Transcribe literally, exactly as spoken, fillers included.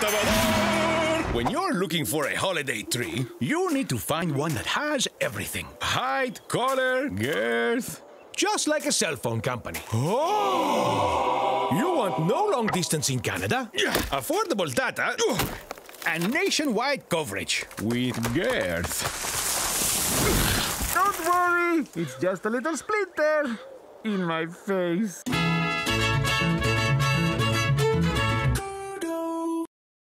renovador. When you're looking for a holiday tree, you need to find one that has everything. Height, color, girth. Just like a cell phone company. Oh! You want no long distance in Canada, affordable data, and nationwide coverage with girth. Don't worry, it's just a little splinter in my face.